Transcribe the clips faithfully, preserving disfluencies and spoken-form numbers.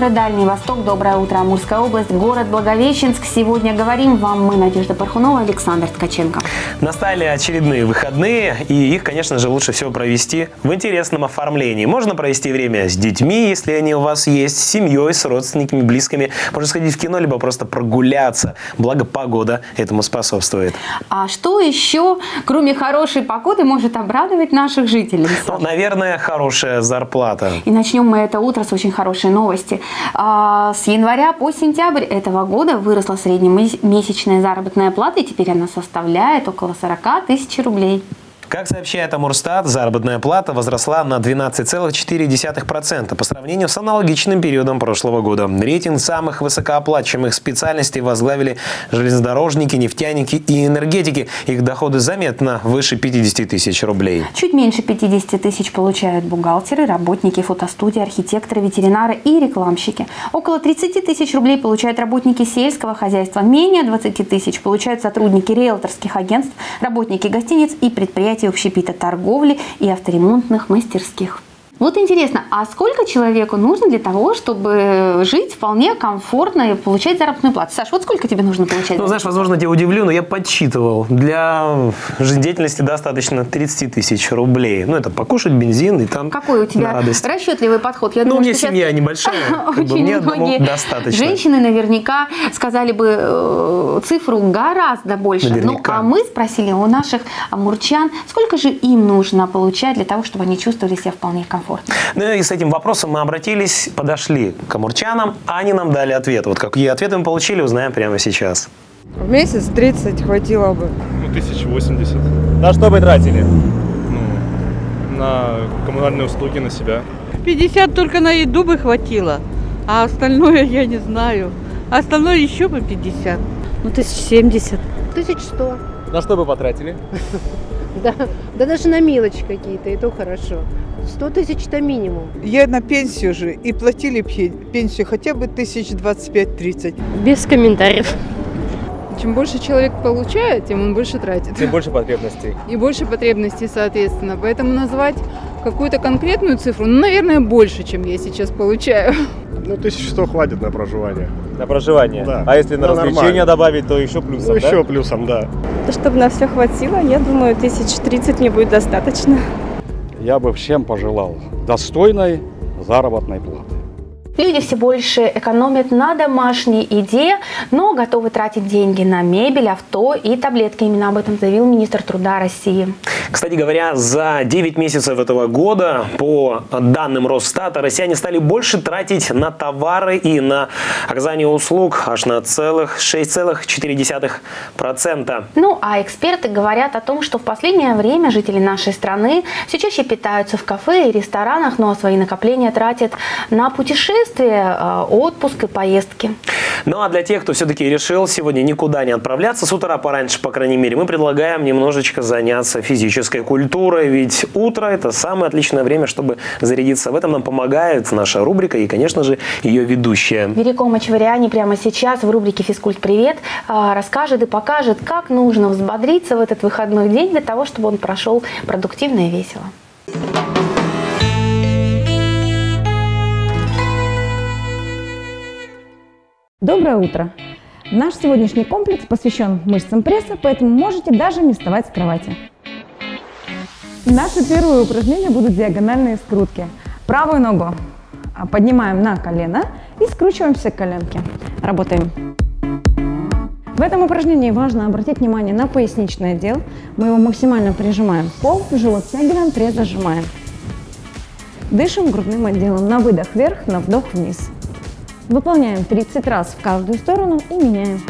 утро, Дальний Восток, доброе утро, Амурская область, город Благовещенск. Сегодня говорим вам мы, Надежда Пархунова, Александр Ткаченко. Настали очередные выходные, и их, конечно же, лучше всего провести в интересном оформлении. Можно провести время с детьми, если они у вас есть, с семьей, с родственниками, близкими. Можно сходить в кино, либо просто прогуляться. Благо, погода этому способствует. А что еще, кроме хорошей погоды, может обрадовать наших жителей? Ну, наверное, хорошая зарплата. И начнем мы это утро с очень хорошей новости. С января по сентябрь этого года выросла среднемесячная заработная плата, и теперь она составляет около сорока тысяч рублей. Как сообщает Амурстат, заработная плата возросла на двенадцать целых четыре десятых процента по сравнению с аналогичным периодом прошлого года. Рейтинг самых высокооплачиваемых специальностей возглавили железнодорожники, нефтяники и энергетики. Их доходы заметно выше пятидесяти тысяч рублей. Чуть меньше пятидесяти тысяч получают бухгалтеры, работники фотостудии, архитекторы, ветеринары и рекламщики. Около тридцати тысяч рублей получают работники сельского хозяйства. Менее двадцати тысяч получают сотрудники риэлторских агентств, работники гостиниц и предприятий общепита, торговли и авторемонтных мастерских. Вот интересно, а сколько человеку нужно для того, чтобы жить вполне комфортно и получать заработную плату? Саш, вот сколько тебе нужно получать? Ну, знаешь, возможно, тебя удивлю, но я подсчитывал. Для жизнедеятельности достаточно тридцати тысяч рублей. Ну, это покушать, бензин и там Какой у тебя расчетливый подход? Я ну, думаю, у меня семья небольшая, как бы мне одному достаточно. Женщины наверняка сказали бы э, цифру гораздо больше. Ну, а мы спросили у наших амурчан, сколько же им нужно получать для того, чтобы они чувствовали себя вполне комфортно. Ну и с этим вопросом мы обратились, подошли к амурчанам, а они нам дали ответ. Вот какие ответы мы получили, узнаем прямо сейчас. В месяц тридцать хватило бы. Ну, тысяча восемьдесят. На что вы тратили? Ну, на коммунальные услуги, на себя. пятьдесят только на еду бы хватило, а остальное я не знаю. А остальное еще бы пятьдесят. Ну, тысяч семьдесят. Тысяч сто. На что вы потратили? Да, да даже на мелочи какие-то, и то хорошо. Сто тысяч-то минимум. Я на пенсию же, и платили пенсию хотя бы тысяч двадцать пять-тридцать. Без комментариев. Чем больше человек получает, тем он больше тратит. Тем больше потребностей. И больше потребностей, соответственно. Поэтому назвать какую-то конкретную цифру, ну, наверное, больше, чем я сейчас получаю. Ну, тысяча сто хватит на проживание. На проживание? Да. А если на да, развлечения нормально добавить, то еще плюсом, Ну, да? еще плюсом, да. То, чтобы на все хватило, я думаю, тысяч тридцать мне будет достаточно. Я бы всем пожелал достойной заработной платы. Люди все больше экономят на домашней еде, но готовы тратить деньги на мебель, авто и таблетки. Именно об этом заявил министр труда России. Кстати говоря, за девять месяцев этого года, по данным Росстата, россияне стали больше тратить на товары и на оказание услуг аж на шесть целых четыре десятых процента. Ну, а эксперты говорят о том, что в последнее время жители нашей страны все чаще питаются в кафе и ресторанах, но свои накопления тратят на путешествия, отпуск и поездки. Ну а для тех, кто все-таки решил сегодня никуда не отправляться, с утра пораньше, по крайней мере, мы предлагаем немножечко заняться физической культурой, ведь утро – это самое отличное время, чтобы зарядиться. В этом нам помогает наша рубрика и, конечно же, ее ведущая. Верико Мачвариани прямо сейчас в рубрике «Физкульт Привет» расскажет и покажет, как нужно взбодриться в этот выходной день для того, чтобы он прошел продуктивно и весело. Доброе утро! Наш сегодняшний комплекс посвящен мышцам пресса, поэтому можете даже не вставать с кровати. Наше первое упражнение будут диагональные скрутки. Правую ногу поднимаем на колено и скручиваемся к коленке. Работаем. В этом упражнении важно обратить внимание на поясничный отдел. Мы его максимально прижимаем в пол, живот втягиваем, пресс зажимаем. Дышим грудным отделом. На выдох вверх, на вдох вниз. Выполняем тридцать раз в каждую сторону и меняем.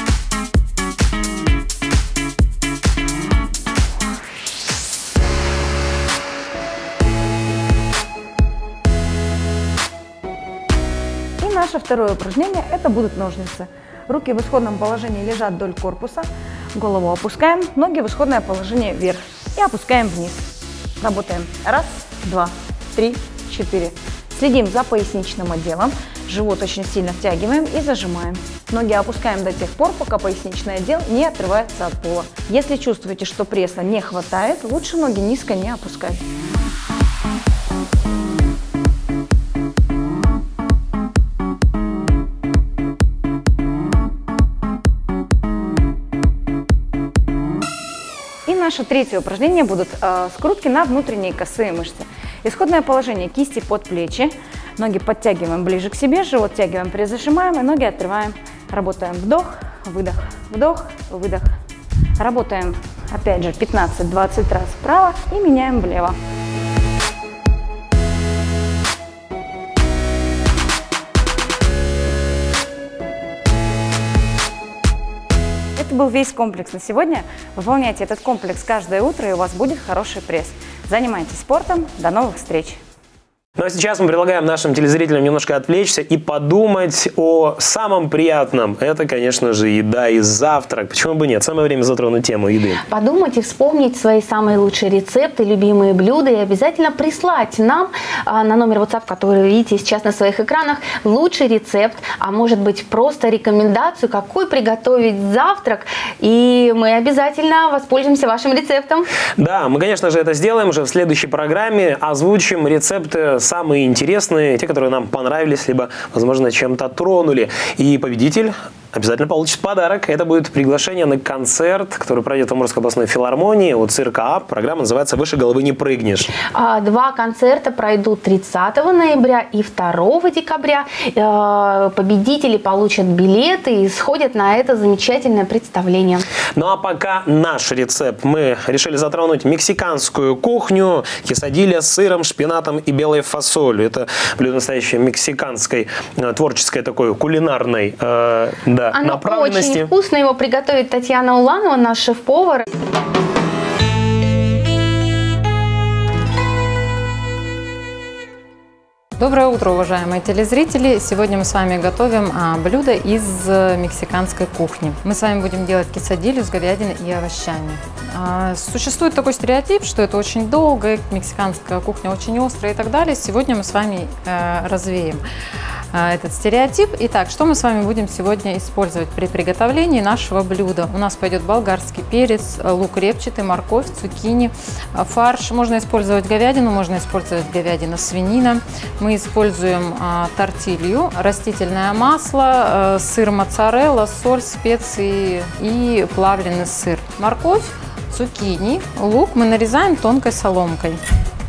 И наше второе упражнение – это будут ножницы. Руки в исходном положении лежат вдоль корпуса, голову опускаем, ноги в исходное положение вверх и опускаем вниз. Работаем. Раз, два, три, четыре. Следим за поясничным отделом. Живот очень сильно втягиваем и зажимаем. Ноги опускаем до тех пор, пока поясничный отдел не отрывается от пола. Если чувствуете, что пресса не хватает, лучше ноги низко не опускать. наше третье упражнение будут э, скрутки на внутренние косые мышцы. Исходное положение: кисти под плечи, ноги подтягиваем ближе к себе, живот тягиваем, призажимаем и ноги открываем. Работаем вдох, выдох, вдох, выдох. Работаем опять же пятнадцать-двадцать раз вправо и меняем влево. Это был весь комплекс на сегодня. Выполняйте этот комплекс каждое утро, и у вас будет хороший пресс. Занимайтесь спортом. До новых встреч! Ну а сейчас мы предлагаем нашим телезрителям немножко отвлечься и подумать о самом приятном. Это, конечно же, еда и завтрак. Почему бы нет? Самое время затронуть тему еды. Подумать и вспомнить свои самые лучшие рецепты, любимые блюда и обязательно прислать нам а, на номер WhatsApp, который вы видите сейчас на своих экранах, лучший рецепт, а может быть просто рекомендацию, какой приготовить завтрак. И мы обязательно воспользуемся вашим рецептом. Да, мы, конечно же, это сделаем уже в следующей программе. Озвучим рецепты самые интересные, те, которые нам понравились, либо, возможно, чем-то тронули. И победитель обязательно получит подарок. Это будет приглашение на концерт, который пройдет в Амурской областной филармонии у цирка АП. Программа называется «Выше головы не прыгнешь». Два концерта пройдут тридцатого ноября и второго декабря. Победители получат билеты и сходят на это замечательное представление. Ну а пока наш рецепт. Мы решили затронуть мексиканскую кухню. Кесадилья с сыром, шпинатом и белой фасолью. Это блюдо настоящей мексиканской, творческой такой, кулинарной э, да, Оно направленности. Очень вкусно, его приготовит Татьяна Уланова, наш шеф-повар. Доброе утро, уважаемые телезрители! Сегодня мы с вами готовим а, блюдо из мексиканской кухни. Мы с вами будем делать кесадилью с говядиной и овощами. А, существует такой стереотип, что это очень долго, мексиканская кухня очень острая и так далее. Сегодня мы с вами э, развеем э, этот стереотип. Итак, что мы с вами будем сегодня использовать при приготовлении нашего блюда? У нас пойдет болгарский перец, лук репчатый, морковь, цукини, фарш. Можно использовать говядину, можно использовать говядина, свинина. Мы используем а, тортилью, растительное масло, а, сыр моцарелла, соль, специи и плавленый сыр. Морковь, цукини, лук мы нарезаем тонкой соломкой.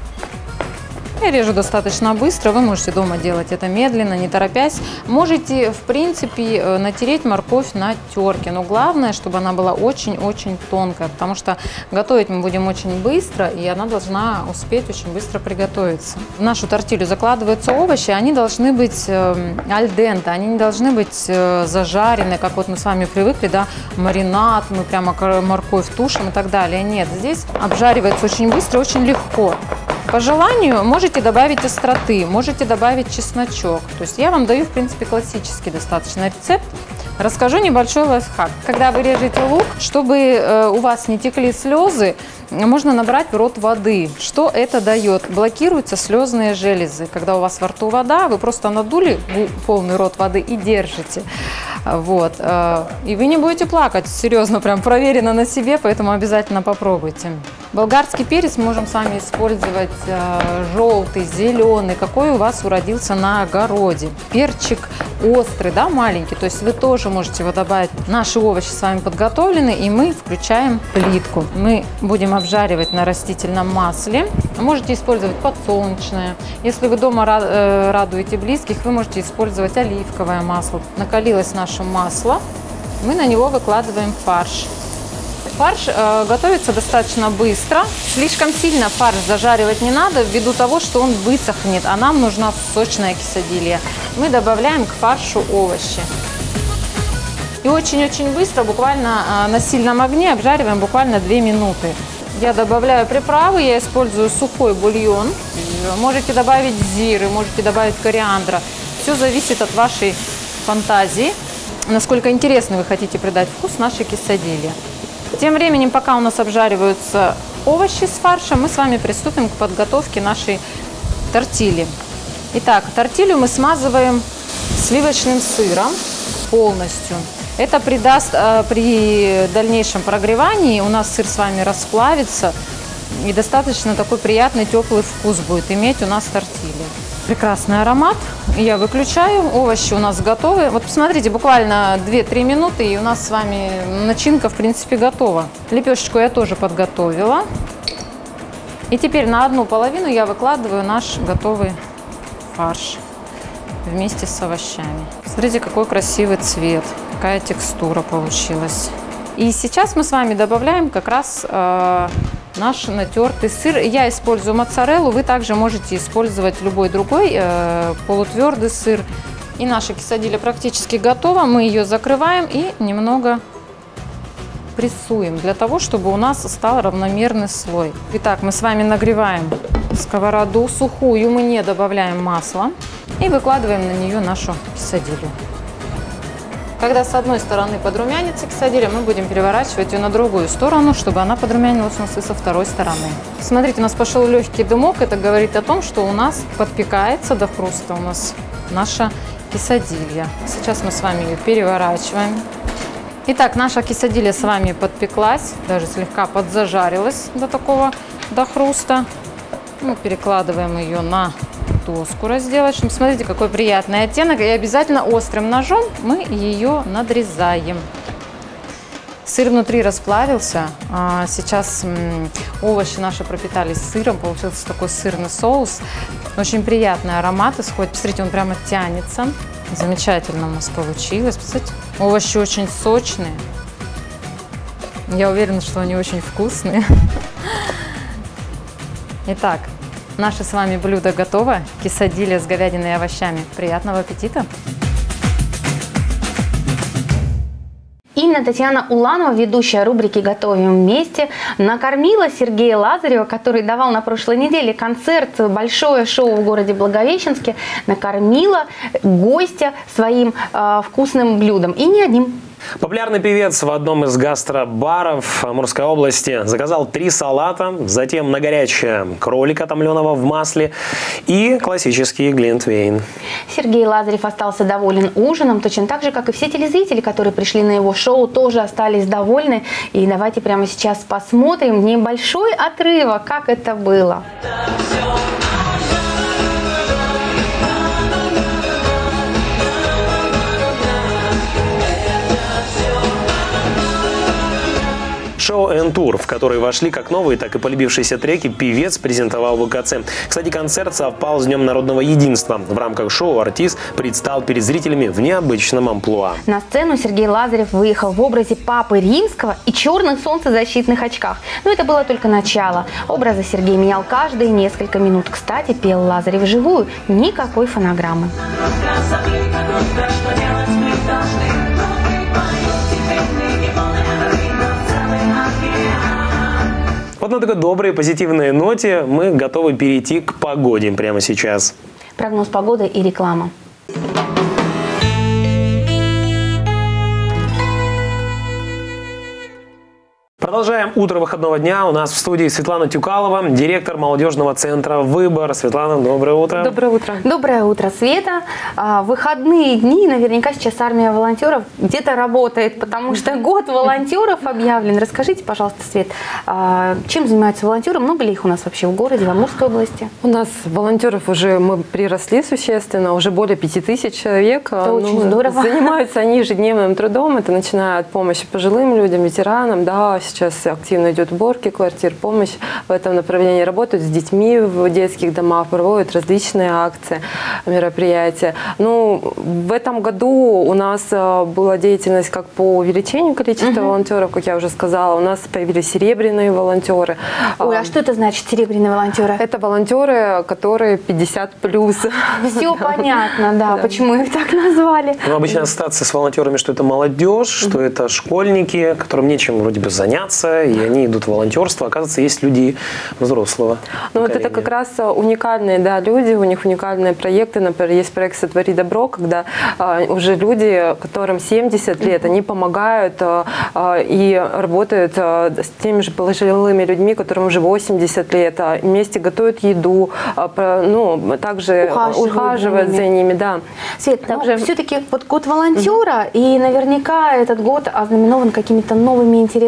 Я режу достаточно быстро, вы можете дома делать это медленно, не торопясь. Можете, в принципе, натереть морковь на терке, но главное, чтобы она была очень-очень тонкая, потому что готовить мы будем очень быстро, и она должна успеть очень быстро приготовиться. В нашу тортилью закладываются овощи, они должны быть аль денте, они не должны быть зажарены, как вот мы с вами привыкли, да, маринад, мы прямо морковь тушим и так далее. Нет, здесь обжаривается очень быстро, очень легко. По желанию можете добавить остроты, можете добавить чесночок. То есть я вам даю, в принципе, классический достаточно рецепт. Расскажу небольшой лайфхак. Когда вы режете лук, чтобы у вас не текли слезы, можно набрать в рот воды. Что это дает? Блокируются слезные железы. Когда у вас во рту вода, вы просто надули полный рот воды и держите. Вот. И вы не будете плакать. Серьезно, прям проверено на себе, поэтому обязательно попробуйте. Болгарский перец можем с вами использовать желтый, зеленый, какой у вас уродился на огороде. Перчик острый, да, маленький, то есть вы тоже можете его добавить. Наши овощи с вами подготовлены, и мы включаем плитку. Мы будем обжаривать на растительном масле. Можете использовать подсолнечное. Если вы дома радуете близких, вы можете использовать оливковое масло. Накалилось наше масло, мы на него выкладываем фарш. Фарш э, готовится достаточно быстро. Слишком сильно фарш зажаривать не надо, ввиду того, что он высохнет, а нам нужна сочная кесадилья. Мы добавляем к фаршу овощи. И очень-очень быстро, буквально э, на сильном огне, обжариваем буквально две минуты. Я добавляю приправы, я использую сухой бульон. Можете добавить зиры, можете добавить кориандра. Все зависит от вашей фантазии, насколько интересно вы хотите придать вкус нашей кесадилье. Тем временем, пока у нас обжариваются овощи с фаршем, мы с вами приступим к подготовке нашей тортильи. Итак, тортилью мы смазываем сливочным сыром полностью. Это придаст при дальнейшем прогревании, у нас сыр с вами расплавится, и достаточно такой приятный теплый вкус будет иметь у нас тортилья. Прекрасный аромат. Я выключаю, овощи у нас готовы. Вот посмотрите, буквально две-три минуты, и у нас с вами начинка в принципе готова. Лепешечку я тоже подготовила. И теперь на одну половину я выкладываю наш готовый фарш вместе с овощами. Смотрите, какой красивый цвет, какая текстура получилась. И сейчас мы с вами добавляем как раз э, наш натертый сыр. Я использую моцареллу, вы также можете использовать любой другой э, полутвердый сыр. И наша кесадилья практически готова. Мы ее закрываем и немного прессуем, для того, чтобы у нас стал равномерный слой. Итак, мы с вами нагреваем сковороду сухую, мы не добавляем масла и выкладываем на нее нашу кесадилью. Когда с одной стороны подрумянится кесадилья, мы будем переворачивать ее на другую сторону, чтобы она подрумянилась у нас и со второй стороны. Смотрите, у нас пошел легкий дымок, это говорит о том, что у нас подпекается до хруста у нас наша кесадилья. Сейчас мы с вами ее переворачиваем. Итак, наша кесадилья с вами подпеклась, даже слегка подзажарилась до такого, до хруста. Мы перекладываем ее на доску разделочную. Смотрите, какой приятный оттенок. И обязательно острым ножом мы ее надрезаем. Сыр внутри расплавился. Сейчас овощи наши пропитались сыром. Получился такой сырный соус. Очень приятный аромат исходит. Посмотрите, он прямо тянется. Замечательно у нас получилось. Посмотрите, овощи очень сочные. Я уверена, что они очень вкусные. Итак, наше с вами блюдо готово. Кесадилья с говядиной и овощами. Приятного аппетита! Именно Татьяна Уланова, ведущая рубрики «Готовим вместе», накормила Сергея Лазарева, который давал на прошлой неделе концерт, большое шоу в городе Благовещенске, накормила гостя своим э, вкусным блюдом. И не одним. Популярный певец в одном из гастробаров Амурской области заказал три салата, затем на горячее кролика, томленого в масле, и классический глинтвейн. Сергей Лазарев остался доволен ужином, точно так же, как и все телезрители, которые пришли на его шоу, тоже остались довольны. И давайте прямо сейчас посмотрим небольшой отрывок, как это было. Шоу «Н-тур», в который вошли как новые, так и полюбившиеся треки, певец презентовал в ВКЦ. Кстати, концерт совпал с Днем народного единства. В рамках шоу артист предстал перед зрителями в необычном амплуа. На сцену Сергей Лазарев выехал в образе Папы Римского и черных солнцезащитных очках. Но это было только начало. Образы Сергей менял каждые несколько минут. Кстати, пел Лазарев вживую, никакой фонограммы. Вот на такой доброй, позитивной ноте мы готовы перейти к погоде прямо сейчас. Прогноз погоды и реклама. Продолжаем утро выходного дня. У нас в студии Светлана Тюкалова, директор молодежного центра «Выбор». Светлана, доброе утро. Доброе утро. Доброе утро, Света. В выходные дни наверняка сейчас армия волонтеров где-то работает, потому что год волонтеров объявлен. Расскажите, пожалуйста, Свет, чем занимаются волонтеры? Много ли их у нас вообще в городе, в Амурской области? У нас волонтеров уже мы приросли существенно, уже более пяти тысяч человек. Это очень ну, здорово. Занимаются они ежедневным трудом. Это начиная от помощи пожилым людям, ветеранам, да, сейчас активно идет уборки квартир, помощь в этом направлении, работают с детьми в детских домах, проводят различные акции, мероприятия. Ну, в этом году у нас была деятельность как по увеличению количества uh-huh. волонтеров, как я уже сказала, у нас появились серебряные волонтеры. Ой, а что это значит, серебряные волонтеры? Это волонтеры, которые пятьдесят плюс. Все понятно, да, почему их так назвали. Ну, обычно ассоциация с волонтерами, что это молодежь, что это школьники, которым нечем вроде бы заняться, и они идут в волонтерство. Оказывается, есть люди взрослого Ну, вот это как раз уникальные да, люди, у них уникальные проекты. Например, есть проект «Сотвори добро», когда а, уже люди, которым семьдесят лет, они помогают а, а, и работают а, с теми же пожилыми людьми, которым уже восемьдесят лет, а, вместе готовят еду, а, про, ну, также ухаживают, ухаживают за ними. Да. Свет, также... все-таки вот год волонтера, mm-hmm. и наверняка этот год ознаменован какими-то новыми интересными проектами.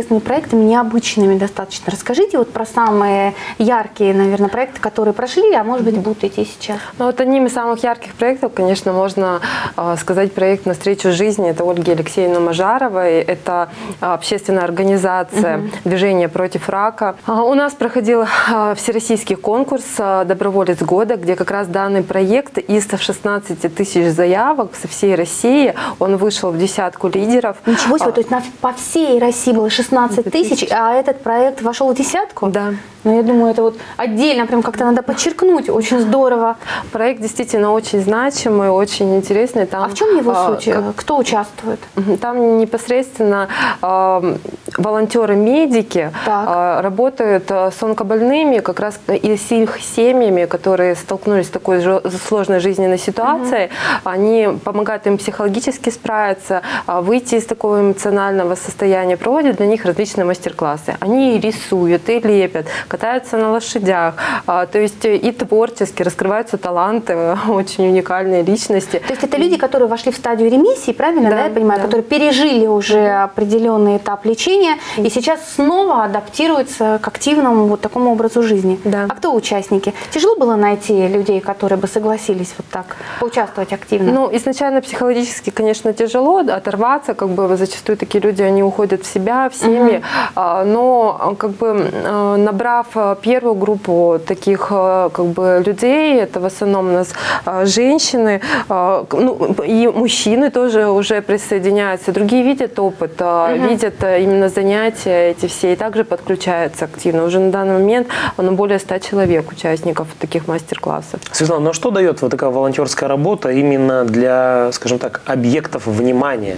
проектами необычными достаточно. Расскажите вот про самые яркие, наверное, проекты, которые прошли, а может быть будут идти сейчас. Ну, вот одним из самых ярких проектов, конечно, можно э, сказать проект «Навстречу жизни». Это Ольги Алексеевны Мажаровой. Это э, общественная организация угу. «Движение против рака». А у нас проходил э, всероссийский конкурс э, «Доброволец года», где как раз данный проект из шестнадцати тысяч заявок со всей России, он вышел в десятку лидеров. Ничего себе, то есть на, по всей России было шестнадцать тысяч, а этот проект вошел в десятку? Да. Ну, я думаю, это вот отдельно прям как-то надо подчеркнуть, очень здорово. Проект действительно очень значимый, очень интересный. Там, а в чем его а, суть? Как... Кто участвует? Там непосредственно э, волонтеры-медики э, работают с онкобольными, как раз и с их семьями, которые столкнулись с такой сложной жизненной ситуацией. Угу. Они помогают им психологически справиться, выйти из такого эмоционального состояния, проводят для них различные мастер-классы. Они рисуют и лепят, катаются на лошадях, то есть и творчески раскрываются таланты, очень уникальные личности. То есть это люди, которые вошли в стадию ремиссии, правильно, да, да я понимаю, да. которые пережили уже определенный этап лечения и сейчас снова адаптируются к активному вот такому образу жизни. Да. А кто участники? Тяжело было найти людей, которые бы согласились вот так поучаствовать активно? Ну, изначально психологически, конечно, тяжело оторваться, как бы зачастую такие люди, они уходят в себя, в семьи, угу. но как бы набрав первую группу таких как бы людей, это в основном у нас женщины, ну, и мужчины тоже уже присоединяются, другие видят опыт, угу. видят именно занятия эти все и также подключаются активно. Уже на данный момент ну, более ста человек участников таких мастер-классов. Светлана, ну что дает вот такая волонтерская работа именно для, скажем так, объектов внимания?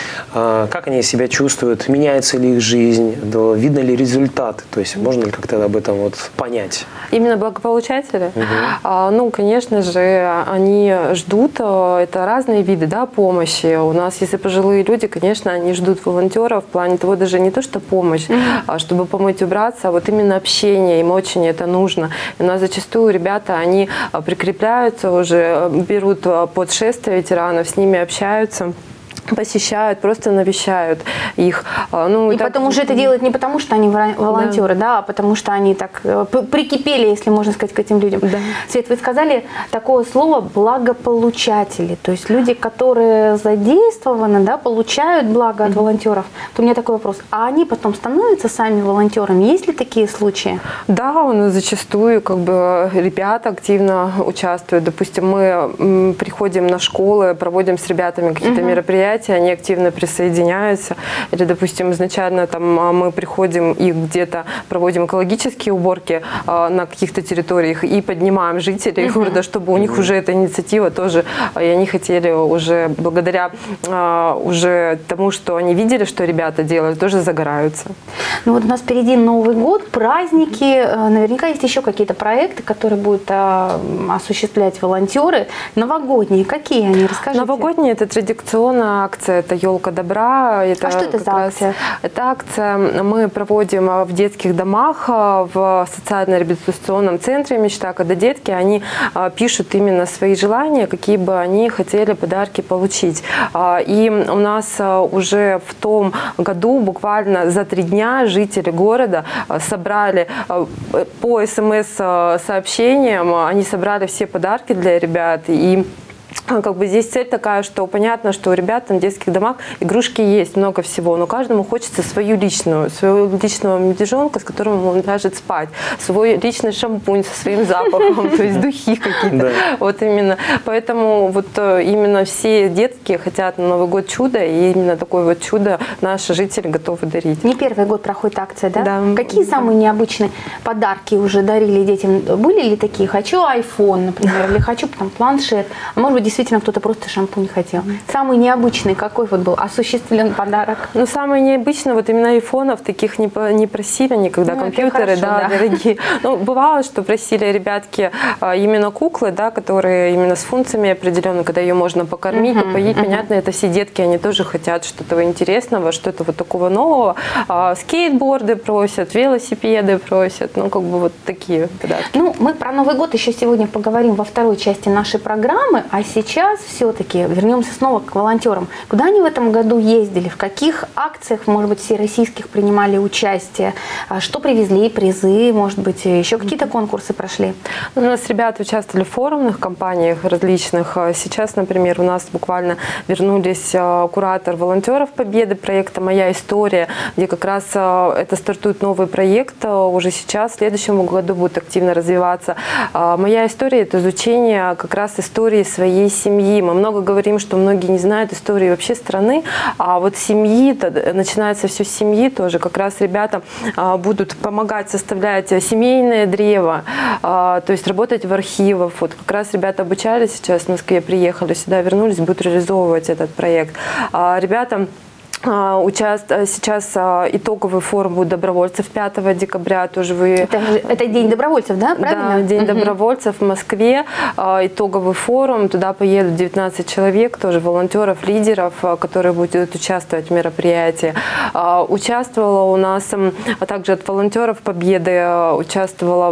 Как они себя чувствуют? Меняется ли их жизнь? Видно ли результаты? То есть можно ли как-то об этом вот понять? Именно благополучатели? Угу. А, ну, конечно же, они ждут, это разные виды да, помощи. У нас, если пожилые люди, конечно, они ждут волонтеров в плане того, даже не то, что помощь, угу. а чтобы помочь убраться, а вот именно общение, им очень это нужно. И у нас зачастую ребята, они прикрепляются уже, берут под шествие ветеранов, с ними общаются, посещают, просто навещают их. Ну, и так... потом уже это делают не потому, что они волонтеры, да. Да, а потому что они так прикипели, если можно сказать, к этим людям. Да. Свет, вы сказали такое слово «благополучатели», то есть люди, которые задействованы, да, получают благо от волонтеров. То у меня такой вопрос, а они потом становятся сами волонтерами? Есть ли такие случаи? Да, у нас зачастую как бы ребята активно участвуют. Допустим, мы приходим на школы, проводим с ребятами какие-то угу. мероприятия, они активно присоединяются. Или, допустим, изначально там мы приходим и где-то проводим экологические уборки э, на каких-то территориях и поднимаем жителей uh-huh. города, чтобы у них uh-huh. уже эта инициатива тоже, и они хотели уже благодаря э, уже тому, что они видели, что ребята делают, тоже загораются. Ну вот у нас впереди Новый год, праздники, наверняка есть еще какие-то проекты, которые будут э, осуществлять волонтеры. Новогодние, какие они? Расскажите. Новогодние – это традиционная акция, это «Елка добра». Это а что это за акция? Это акция мы проводим в детских домах, в социально-реабилитационном центре «Мечта», когда детки, они пишут именно свои желания, какие бы они хотели подарки получить. И у нас уже в том году буквально за три дня жители города собрали по смс-сообщениям, они собрали все подарки для ребят, и как бы здесь цель такая, что понятно, что у ребят там в детских домах игрушки есть, много всего, но каждому хочется свою личную, своего личного медвежонка, с которым он ляжет спать, свой личный шампунь со своим запахом, то есть духи какие-то. Вот именно. Поэтому вот именно все детки хотят на Новый год чудо, и именно такое вот чудо наши жители готовы дарить. Не первый год проходит акция, да? Да. Какие самые необычные подарки уже дарили детям? Были ли такие? Хочу айфон, например, или хочу там планшет, а может быть, действительно кто-то просто шампунь хотел. Самый необычный какой вот был осуществлен подарок? Ну, самый необычный, вот именно айфонов таких не, не просили никогда, ну, компьютеры, хорошо, да, да, дорогие. Ну, бывало, что просили ребятки именно куклы, да, которые именно с функциями определенными, когда ее можно покормить, uh-huh, попоить, uh-huh. понятно, это все детки, они тоже хотят что-то интересного, что-то вот такого нового. А, скейтборды просят, велосипеды просят, ну, как бы вот такие подарки. Ну, мы про Новый год еще сегодня поговорим во второй части нашей программы, а сейчас сейчас все-таки вернемся снова к волонтерам. Куда они в этом году ездили? В каких акциях, может быть, всероссийских принимали участие? Что привезли, призы, может быть, еще какие-то конкурсы прошли? У нас ребята участвовали в форумных кампаниях различных. Сейчас, например, у нас буквально вернулись куратор волонтеров Победы проекта «Моя история», где как раз это стартует новый проект уже сейчас, в следующем году будет активно развиваться. «Моя история» — это изучение как раз истории своей семьи. Мы много говорим, что многие не знают истории вообще страны, а вот семьи, начинается все с семьи тоже. Как раз ребята будут помогать составлять семейное древо, то есть работать в архивах. Вот как раз ребята обучались сейчас в Москве, приехали сюда, вернулись, будут реализовывать этот проект. Ребята Участ... Сейчас итоговый форум будет добровольцев пятого декабря. Тоже вы... это, это День добровольцев, да? Правильно? Да, День угу. добровольцев в Москве. Итоговый форум. Туда поедут девятнадцать человек, тоже волонтеров, лидеров, которые будут участвовать в мероприятии. Участвовала у нас, а также от волонтеров Победы, участвовала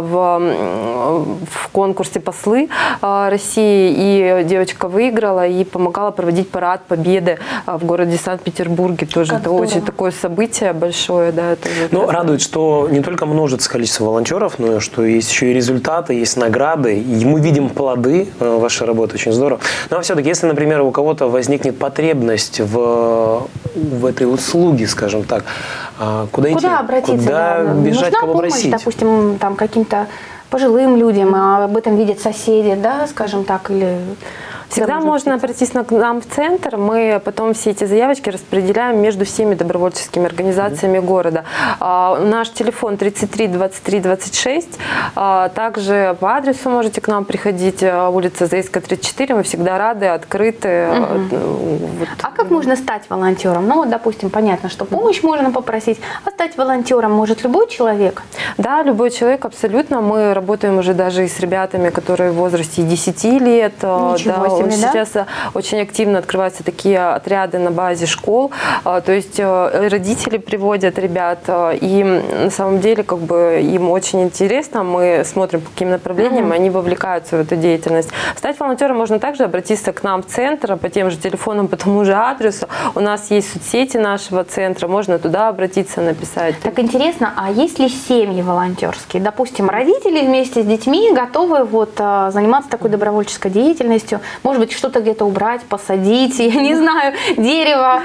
в, в конкурсе «Послы России». И девочка выиграла и помогала проводить парад Победы в городе Санкт-Петербурге. Тоже как это здорово. Очень такое событие большое. Да, это ну, радует, что не только множится количество волонтеров, но что есть еще и результаты, есть награды. И мы видим плоды вашей работы. Очень здорово. Но все-таки, если, например, у кого-то возникнет потребность в, в этой услуге, скажем так, куда, куда идти? обратиться? Куда да? бежать, Нужна кого помощь, просить? допустим, там каким-то пожилым людям, а об этом видят соседи, да, скажем так, или... Всегда можно обратиться к нам в центр. Мы потом все эти заявочки распределяем между всеми добровольческими организациями mm-hmm. города. А, наш телефон тридцать три двадцать три двадцать шесть. А, также по адресу можете к нам приходить. Улица Заиска, тридцать четыре. Мы всегда рады, открыты. Mm-hmm. Вот. А как можно стать волонтером? Ну, вот, допустим, понятно, что помощь можно попросить. А стать волонтером может любой человек? Да, любой человек, абсолютно. Мы работаем уже даже и с ребятами, которые в возрасте десяти лет. Ничего да, себе, сейчас да? очень активно открываются такие отряды на базе школ. То есть родители приводят ребят, и на самом деле как бы им очень интересно. Мы смотрим, по каким направлениям, mm-hmm. они вовлекаются в эту деятельность. Стать волонтером можно также обратиться к нам в центр по тем же телефонам, по тому же адресу. У нас есть соцсети нашего центра, можно туда обратиться, написать. Так интересно, а есть ли семьи волонтерские? Допустим, родители вместе с детьми готовы вот, заниматься такой добровольческой деятельностью, может быть, что-то где-то убрать, посадить, я не знаю, дерево,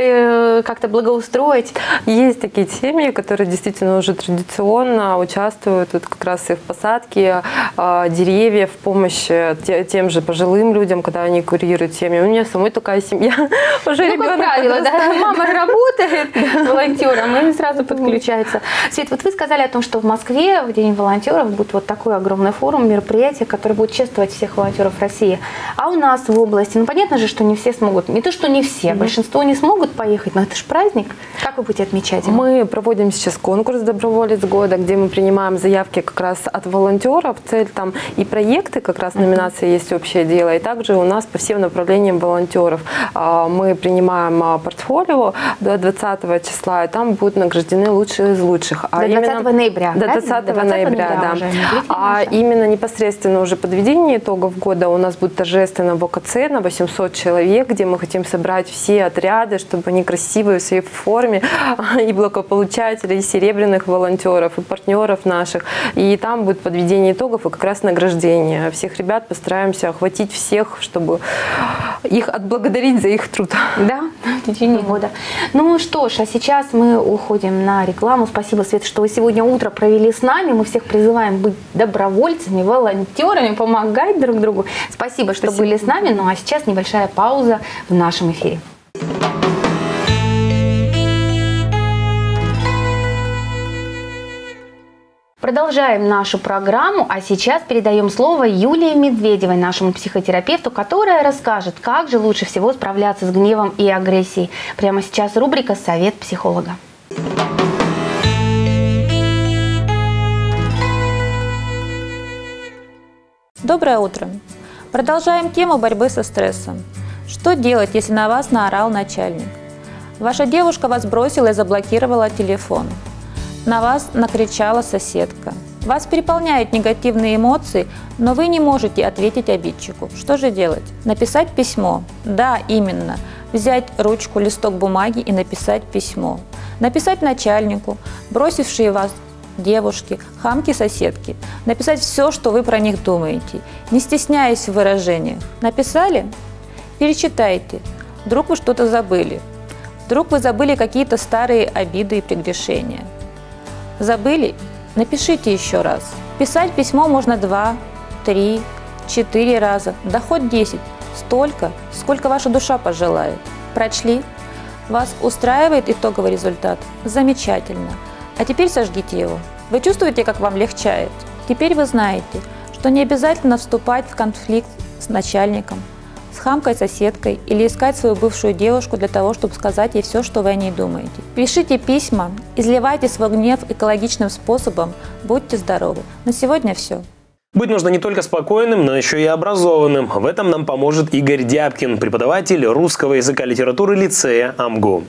э, как-то благоустроить. Есть такие семьи, которые действительно уже традиционно участвуют вот как раз и в посадке э, деревьев, в помощи те, тем же пожилым людям, когда они курируют семьи. У меня самой такая семья. Уже ну, как правило, да, мама работает волонтером и сразу подключается. Свет, вот вы сказали о том, что в Москве в День волонтеров будет вот такой огромный форум, мероприятие, которое будет чествовать всех волонтеров России. А у нас в области, ну понятно же, что не все смогут, не то, что не все, mm-hmm. большинство не смогут поехать, но это же праздник. Как вы будете отмечать его? Мы проводим сейчас конкурс «Доброволец года», где мы принимаем заявки как раз от волонтеров. Цель там и проекты, как раз номинация mm-hmm. есть «Общее дело», и также у нас по всем направлениям волонтеров. Мы принимаем портфолио до двадцатого числа, и там будут награждены лучшие из лучших. До двадцатого ноября. До двадцатого ноября, да. А именно непосредственно уже подведение итогов года у нас будет торжественно в ОКЦ на восемьсот человек, где мы хотим собрать все отряды, чтобы они красивые в своей форме, и благополучателей, и серебряных волонтеров, и партнеров наших. И там будет подведение итогов и как раз награждение. Всех ребят постараемся охватить всех, чтобы их отблагодарить за их труд. Да, в течение года. Ну что ж, а сейчас мы уходим на рекламу. Спасибо, Света, что вы сегодня утро провели с нами. Мы всех призываем быть добровольцами, волонтерами, помогать друг другу. Спасибо, что Спасибо. были с нами. Ну а сейчас небольшая пауза в нашем эфире. Продолжаем нашу программу, а сейчас передаем слово Юлии Медведевой, нашему психотерапевту, которая расскажет, как же лучше всего справляться с гневом и агрессией. Прямо сейчас рубрика «Совет психолога». Доброе утро! Продолжаем тему борьбы со стрессом. Что делать, если на вас наорал начальник? Ваша девушка вас бросила и заблокировала телефон. На вас накричала соседка. Вас переполняют негативные эмоции, но вы не можете ответить обидчику. Что же делать? Написать письмо. Да, именно. Взять ручку, листок бумаги и написать письмо. Написать начальнику, бросившие вас девушки, хамки-соседки. Написать все, что вы про них думаете, не стесняясь в выражениях. Написали? Перечитайте. Вдруг вы что-то забыли. Вдруг вы забыли какие-то старые обиды и прегрешения. Забыли? Напишите еще раз. Писать письмо можно два, три, четыре раза, да хоть десять. Столько, сколько ваша душа пожелает. Прочли? Вас устраивает итоговый результат? Замечательно. А теперь сожгите его. Вы чувствуете, как вам легчает? Теперь вы знаете, что не обязательно вступать в конфликт с начальником, с хамкой-соседкой или искать свою бывшую девушку для того, чтобы сказать ей все, что вы о ней думаете. Пишите письма, изливайте свой гнев экологичным способом. Будьте здоровы. На сегодня все. Быть нужно не только спокойным, но еще и образованным. В этом нам поможет Игорь Дябкин, преподаватель русского языка и литературы лицея АМГУ.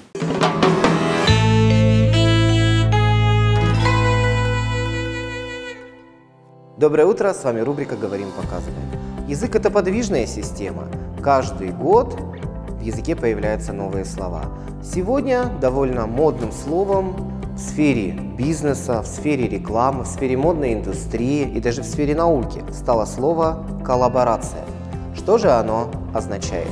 Доброе утро, с вами рубрика «Говорим, показываем». Язык – это подвижная система. Каждый год в языке появляются новые слова. Сегодня довольно модным словом в сфере бизнеса, в сфере рекламы, в сфере модной индустрии и даже в сфере науки стало слово «коллаборация». Что же оно означает?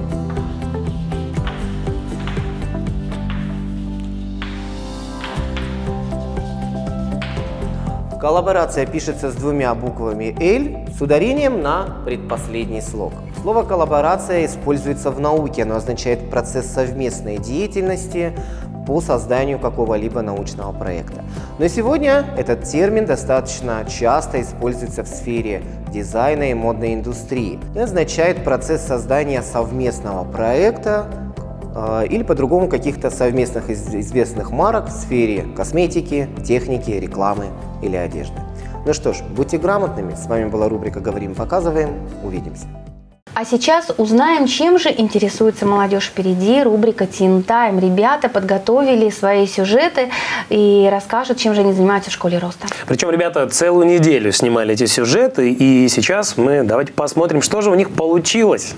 Коллаборация пишется с двумя буквами «Л» с ударением на предпоследний слог. Слово «коллаборация» используется в науке, оно означает процесс совместной деятельности по созданию какого-либо научного проекта. Но сегодня этот термин достаточно часто используется в сфере дизайна и модной индустрии и означает процесс создания совместного проекта э, или по-другому каких-то совместных известных марок в сфере косметики, техники, рекламы или одежды. Ну что ж, будьте грамотными. С вами была рубрика «Говорим, показываем». Увидимся. А сейчас узнаем, чем же интересуется молодежь. Впереди рубрика Teen Time. Ребята подготовили свои сюжеты и расскажут, чем же они занимаются в школе роста. Причем ребята целую неделю снимали эти сюжеты, и сейчас мы давайте посмотрим, что же у них получилось.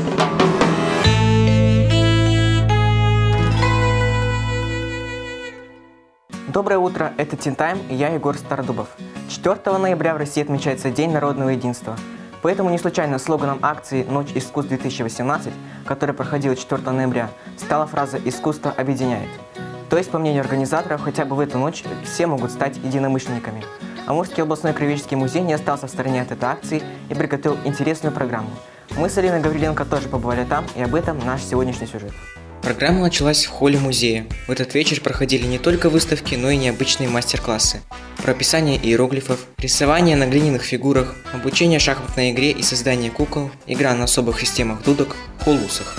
Доброе утро, это Teen Time и я, Егор Стародубов. четвёртого ноября в России отмечается День народного единства. Поэтому не случайно слоганом акции «Ночь искусств-две тысячи восемнадцать», которая проходила четвёртого ноября, стала фраза «Искусство объединяет». То есть, по мнению организаторов, хотя бы в эту ночь все могут стать единомышленниками. Амурский областной краеведческий музей не остался в стороне от этой акции и приготовил интересную программу. Мы с Алиной Гавриленко тоже побывали там, и об этом наш сегодняшний сюжет. Программа началась в холле музея. В этот вечер проходили не только выставки, но и необычные мастер-классы. Прописание иероглифов, рисование на глиняных фигурах, обучение шахматной игре и создание кукол, игра на особых системах дудок, хулусах.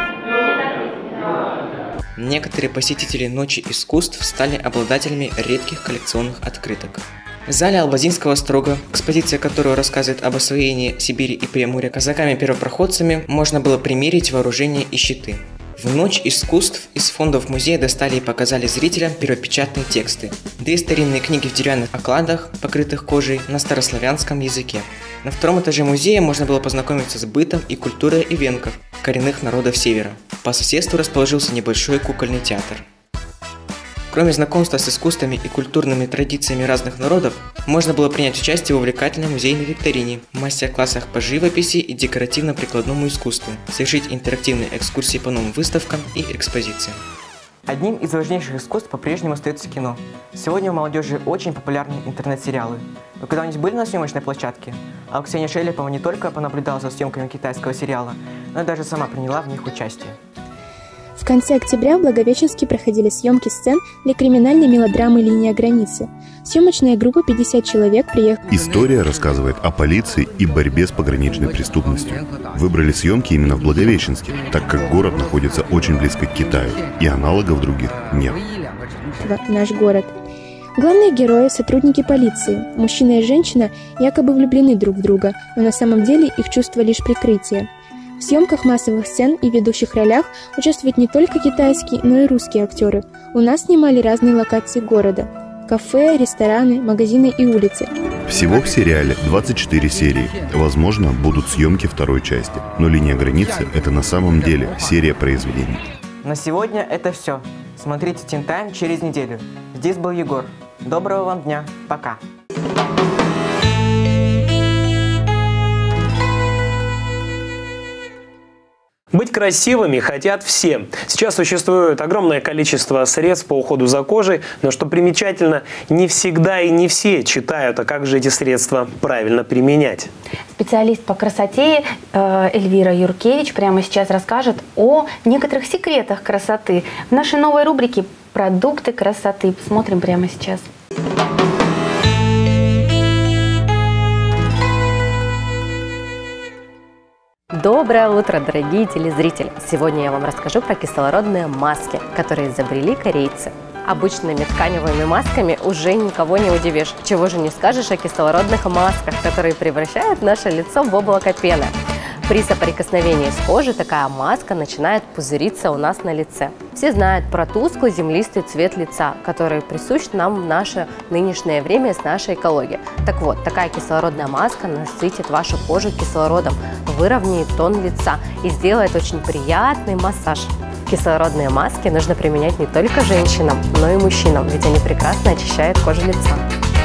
Некоторые посетители Ночи искусств стали обладателями редких коллекционных открыток. В зале Албазинского острога, экспозиция которого рассказывает об освоении Сибири и Приморья казаками-первопроходцами, можно было примерить вооружение и щиты. В Ночь искусств из фондов музея достали и показали зрителям первопечатные тексты. Две старинные книги в деревянных окладах, покрытых кожей, на старославянском языке. На втором этаже музея можно было познакомиться с бытом и культурой ивенков, коренных народов Севера. По соседству расположился небольшой кукольный театр. Кроме знакомства с искусствами и культурными традициями разных народов, можно было принять участие в увлекательной музейной викторине, мастер-классах по живописи и декоративно-прикладному искусству, совершить интерактивные экскурсии по новым выставкам и экспозициям. Одним из важнейших искусств по-прежнему остается кино. Сегодня у молодежи очень популярны интернет-сериалы. Вы когда-нибудь были на съемочной площадке? А Ксения Шелепова не только понаблюдала за съемками китайского сериала, но и даже сама приняла в них участие. В конце октября в Благовещенске проходили съемки сцен для криминальной мелодрамы «Линия границы». Съемочная группа пятьдесят человек приехала. История рассказывает о полиции и борьбе с пограничной преступностью. Выбрали съемки именно в Благовещенске, так как город находится очень близко к Китаю, и аналогов других нет. Наш город. Главные герои – сотрудники полиции. Мужчина и женщина якобы влюблены друг в друга, но на самом деле их чувства лишь прикрытие. В съемках массовых сцен и ведущих ролях участвуют не только китайские, но и русские актеры. У нас снимали разные локации города. кафе, рестораны, магазины и улицы. Всего в сериале двадцать четыре серии. Возможно, будут съемки второй части. Но «Линия границы» — это на самом деле серия произведений. На сегодня это все. Смотрите Teen Time через неделю. Здесь был Егор. Доброго вам дня. Пока. Быть красивыми хотят все. Сейчас существует огромное количество средств по уходу за кожей, но что примечательно, не всегда и не все читают, а как же эти средства правильно применять. Специалист по красоте э, Эльвира Юркевич прямо сейчас расскажет о некоторых секретах красоты в нашей новой рубрике «Продукты красоты». Смотрим прямо сейчас. Доброе утро, дорогие телезрители! Сегодня я вам расскажу про кислородные маски, которые изобрели корейцы. Обычными тканевыми масками уже никого не удивишь. Чего же не скажешь о кислородных масках, которые превращают наше лицо в облако пены. При соприкосновении с кожей такая маска начинает пузыриться у нас на лице. Все знают про тусклый землистый цвет лица, который присущ нам в наше нынешнее время с нашей экологией. Так вот, такая кислородная маска насытит вашу кожу кислородом, выровняет тон лица и сделает очень приятный массаж. Кислородные маски нужно применять не только женщинам, но и мужчинам, ведь они прекрасно очищают кожу лица.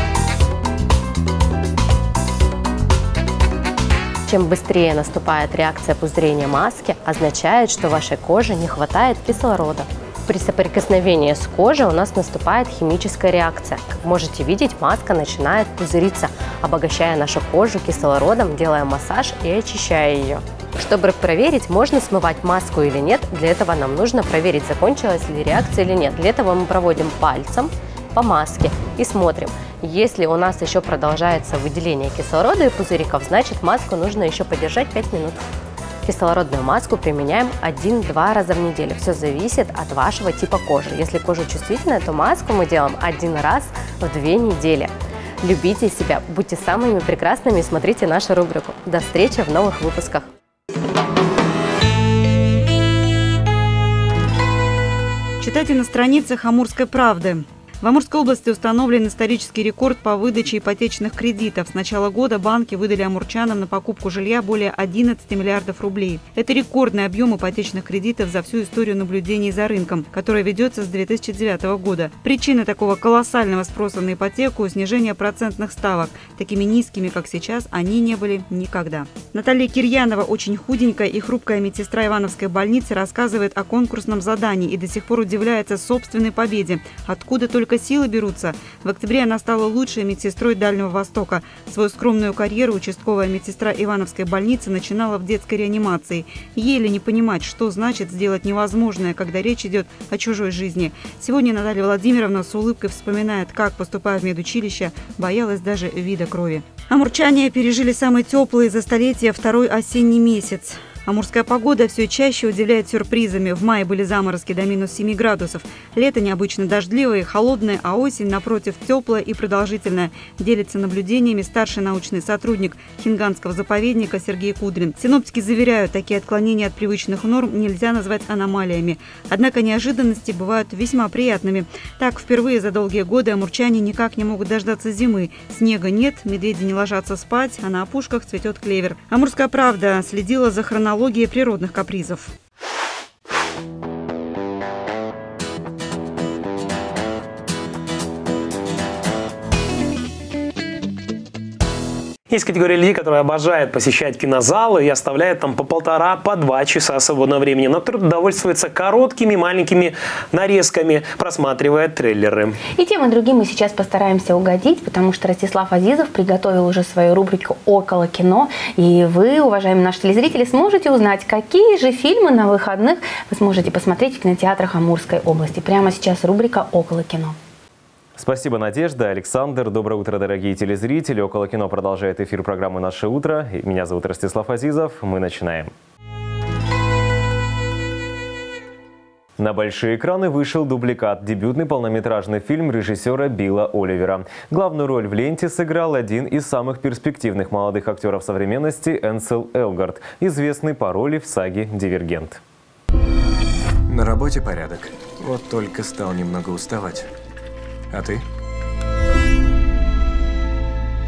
Чем быстрее наступает реакция пузырения маски, означает, что вашей коже не хватает кислорода. При соприкосновении с кожей у нас наступает химическая реакция. Как можете видеть, маска начинает пузыриться, обогащая нашу кожу кислородом, делая массаж и очищая ее. Чтобы проверить, можно смывать маску или нет, для этого нам нужно проверить, закончилась ли реакция или нет. Для этого мы проводим пальцем по маске и смотрим. Если у нас еще продолжается выделение кислорода и пузыриков, значит маску нужно еще подержать пять минут. Кислородную маску применяем один-два раза в неделю. Все зависит от вашего типа кожи. Если кожа чувствительная, то маску мы делаем один раз в две недели. Любите себя, будьте самыми прекрасными и смотрите нашу рубрику. До встречи в новых выпусках. Читайте на страницах «Амурской правды». В Амурской области установлен исторический рекорд по выдаче ипотечных кредитов. С начала года банки выдали амурчанам на покупку жилья более одиннадцати миллиардов рублей. Это рекордный объем ипотечных кредитов за всю историю наблюдений за рынком, которая ведется с две тысячи девятого года. Причина такого колоссального спроса на ипотеку – снижение процентных ставок. Такими низкими, как сейчас, они не были никогда. Наталья Кирьянова, очень худенькая и хрупкая медсестра Ивановской больницы, рассказывает о конкурсном задании и до сих пор удивляется собственной победе. Откуда только силы берутся. В октябре она стала лучшей медсестрой Дальнего Востока. Свою скромную карьеру участковая медсестра Ивановской больницы начинала в детской реанимации. Еле не понимать, что значит сделать невозможное, когда речь идет о чужой жизни. Сегодня Наталья Владимировна с улыбкой вспоминает, как, поступая в медучилище, боялась даже вида крови. Амурчане пережили самый теплый за столетия второй осенний месяц. Амурская погода все чаще удивляет сюрпризами. В мае были заморозки до минус семи градусов. Лето необычно дождливое и холодное, а осень, напротив, теплая и продолжительная. Делится наблюдениями старший научный сотрудник Хинганского заповедника Сергей Кудрин. Синоптики заверяют, такие отклонения от привычных норм нельзя назвать аномалиями. Однако неожиданности бывают весьма приятными. Так, впервые за долгие годы амурчане никак не могут дождаться зимы. Снега нет, медведи не ложатся спать, а на опушках цветет клевер. Амурская правда следила за хронологией природных капризов. Есть категория людей, которые обожают посещать кинозалы и оставляют там по полтора, по два часа свободного времени. Но кто-то довольствуется короткими маленькими нарезками, просматривая трейлеры. И тем и другим мы сейчас постараемся угодить, потому что Ростислав Азизов приготовил уже свою рубрику «Около кино». И вы, уважаемые наши телезрители, сможете узнать, какие же фильмы на выходных вы сможете посмотреть в кинотеатрах Амурской области. Прямо сейчас рубрика «Около кино». Спасибо, Надежда. Александр. Доброе утро, дорогие телезрители. «Около кино» продолжает эфир программы «Наше утро». Меня зовут Ростислав Азизов. Мы начинаем. На большие экраны вышел «Дубликат» – дебютный полнометражный фильм режиссера Билла Оливера. Главную роль в ленте сыграл один из самых перспективных молодых актеров современности Энсел Элгард, известный по роли в саге «Дивергент». На работе порядок. Вот только стал немного уставать. А ты?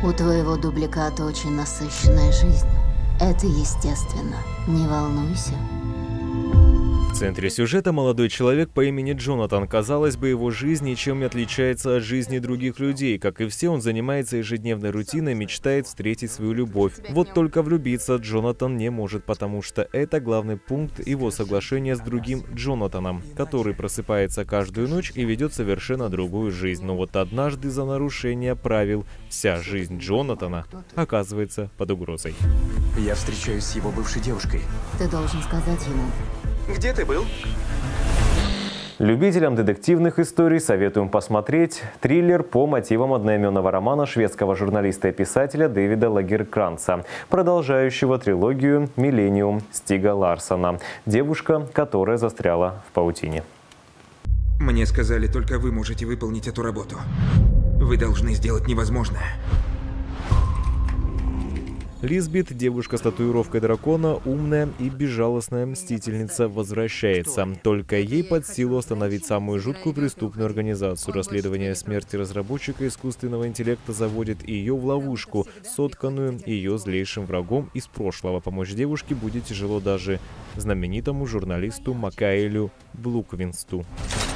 У твоего дубликата очень насыщенная жизнь. Это естественно. Не волнуйся. В центре сюжета молодой человек по имени Джонатан. Казалось бы, его жизнь ничем не отличается от жизни других людей. Как и все, он занимается ежедневной рутиной, мечтает встретить свою любовь. Вот только влюбиться Джонатан не может, потому что это главный пункт его соглашения с другим Джонатаном, который просыпается каждую ночь и ведет совершенно другую жизнь. Но вот однажды за нарушение правил вся жизнь Джонатана оказывается под угрозой. Я встречаюсь с его бывшей девушкой. Ты должен сказать ему. Где ты был? Любителям детективных историй советуем посмотреть триллер по мотивам одноименного романа шведского журналиста и писателя Дэвида Лагеркранца, продолжающего трилогию «Миллениум» Стига Ларсона. Девушка, которая застряла в паутине. Мне сказали, только вы можете выполнить эту работу. Вы должны сделать невозможное. Лизбет, девушка с татуировкой дракона, умная и безжалостная мстительница, возвращается. Только ей под силу остановить самую жуткую преступную организацию. Расследование смерти разработчика искусственного интеллекта заводит ее в ловушку, сотканную ее злейшим врагом из прошлого. Помочь девушке будет тяжело даже знаменитому журналисту Макаэлю Блуквинсту.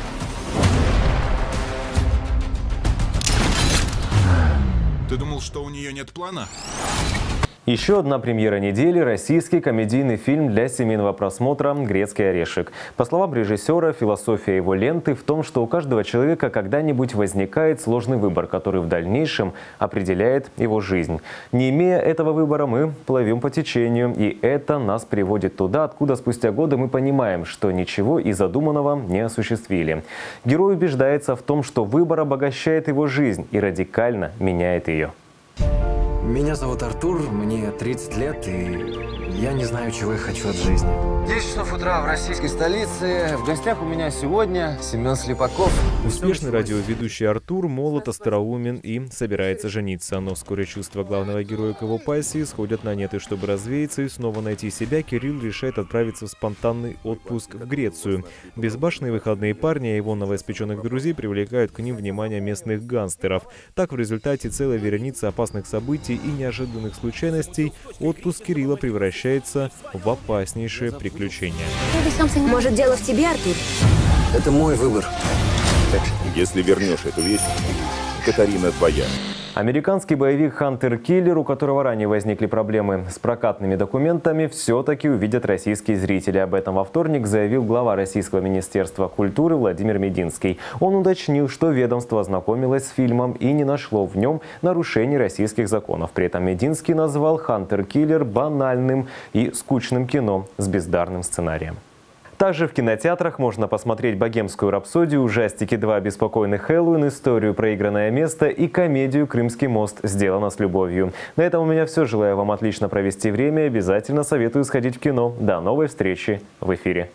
Ты думал, что у нее нет плана? Еще одна премьера недели – российский комедийный фильм для семейного просмотра «Грецкий орешек». По словам режиссера, философия его ленты в том, что у каждого человека когда-нибудь возникает сложный выбор, который в дальнейшем определяет его жизнь. Не имея этого выбора, мы плывем по течению, и это нас приводит туда, откуда спустя годы мы понимаем, что ничего из задуманного не осуществили. Герой убеждается в том, что выбор обогащает его жизнь и радикально меняет ее. Меня зовут Артур, мне тридцать лет, и я не знаю, чего я хочу от жизни. десять часов утра в российской столице. В гостях у меня сегодня Семен Слепаков. Успешный радиоведущий Артур молод, остроумен и собирается жениться. Но вскоре чувства главного героя к его пассии сходят на нет. И чтобы развеяться и снова найти себя, Кирилл решает отправиться в спонтанный отпуск в Грецию. Безбашенные выходные парни и его новоиспеченных друзей привлекают к ним внимание местных гангстеров. Так, в результате целой вереницы опасных событий и неожиданных случайностей отпуск Кирилла превращается в опаснейшее приключение. Может, дело в тебе, Артур? Это мой выбор. Если вернешь эту вещь, Катарина твоя. Американский боевик «Хантер Киллер», у которого ранее возникли проблемы с прокатными документами, все-таки увидят российские зрители. Об этом во вторник заявил глава Российского министерства культуры Владимир Мединский. Он уточнил, что ведомство ознакомилось с фильмом и не нашло в нем нарушений российских законов. При этом Мединский назвал «Хантер Киллер» банальным и скучным кино с бездарным сценарием. Также в кинотеатрах можно посмотреть «Богемскую рапсодию», «Ужастики два. Беспокойный Хэллоуин», историю «Проигранное место» и комедию «Крымский мост. Сделано с любовью». На этом у меня все. Желаю вам отлично провести время. Обязательно советую сходить в кино. До новой встречи в эфире.